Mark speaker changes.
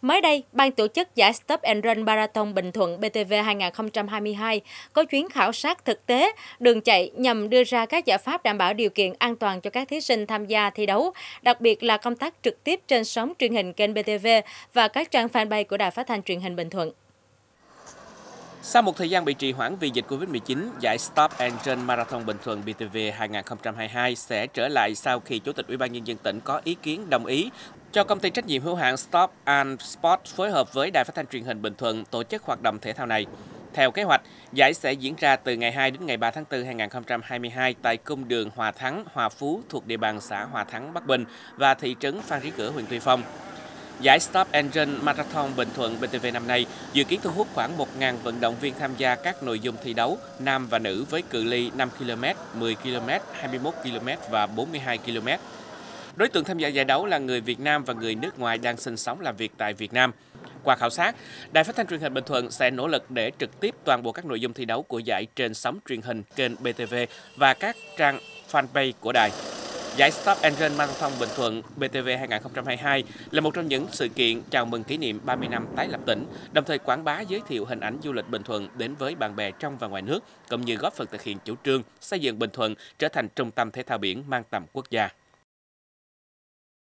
Speaker 1: Mới đây, ban tổ chức giải Stop and Run Marathon Bình Thuận BTV 2022 có chuyến khảo sát thực tế đường chạy nhằm đưa ra các giải pháp đảm bảo điều kiện an toàn cho các thí sinh tham gia thi đấu, đặc biệt là công tác trực tiếp trên sóng truyền hình kênh BTV và các trang fanpage của Đài Phát thanh Truyền hình Bình Thuận.
Speaker 2: Sau một thời gian bị trì hoãn vì dịch Covid-19, giải Stop and Run Marathon Bình Thuận BTV 2022 sẽ trở lại sau khi Chủ tịch Ủy ban Nhân dân tỉnh có ý kiến đồng ý cho công ty trách nhiệm hữu hạn Stop and Sport phối hợp với Đài Phát thanh Truyền hình Bình Thuận tổ chức hoạt động thể thao này. Theo kế hoạch, giải sẽ diễn ra từ ngày 2 đến ngày 3 tháng 4 2022 tại cung đường Hòa Thắng, Hòa Phú thuộc địa bàn xã Hòa Thắng, Bắc Bình và thị trấn Phan Rí Cửa, huyện Tuy Phong. Giải Stop and Run Marathon Bình Thuận BTV năm nay dự kiến thu hút khoảng 1.000 vận động viên tham gia các nội dung thi đấu nam và nữ với cự ly 5 km, 10 km, 21 km và 42 km. Đối tượng tham gia giải đấu là người Việt Nam và người nước ngoài đang sinh sống làm việc tại Việt Nam. Qua khảo sát, Đài Phát thanh Truyền hình Bình Thuận sẽ nỗ lực để trực tiếp toàn bộ các nội dung thi đấu của giải trên sóng truyền hình kênh BTV và các trang fanpage của đài. Giải Stop and Run Marathon Bình Thuận BTV 2022 là một trong những sự kiện chào mừng kỷ niệm 30 năm tái lập tỉnh, đồng thời quảng bá giới thiệu hình ảnh du lịch Bình Thuận đến với bạn bè trong và ngoài nước, cũng như góp phần thực hiện chủ trương xây dựng Bình Thuận trở thành trung tâm thể thao biển mang tầm quốc gia.